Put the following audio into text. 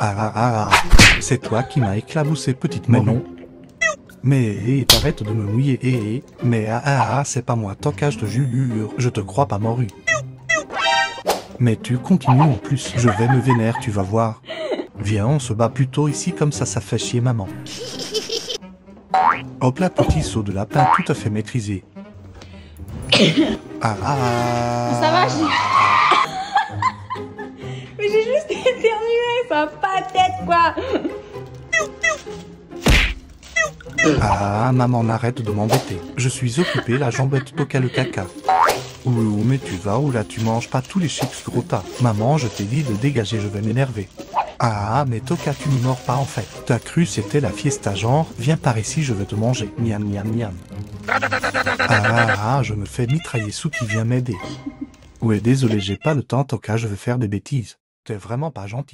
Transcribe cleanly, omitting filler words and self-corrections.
C'est toi qui m'as éclaboussé, petite non. Mais t'arrêtes de me mouiller, mais c'est pas moi, Toka, je te jure, je te crois pas mordu. Mais tu continues en plus, je vais me vénère, tu vas voir. Viens, on se bat plutôt ici, comme ça fait chier maman. Hop là, petit saut de lapin tout à fait maîtrisé. Ça va, mais j'ai juste éternué, ça a pas de tête, quoi. Maman, arrête de m'embêter. Je suis occupé, la jambette Toka le caca. Ouh, mais tu vas où là, tu manges pas tous les chips, gros tas. Maman, je t'ai dit de dégager, je vais m'énerver. Mais Toka, tu ne mords pas en fait. T'as cru c'était la fiesta genre, viens par ici, je vais te manger. Miam miam miam. Je me fais mitrailler sous qui vient m'aider. Ouais, désolé, j'ai pas le temps, Toka, je vais faire des bêtises. T'es vraiment pas gentil.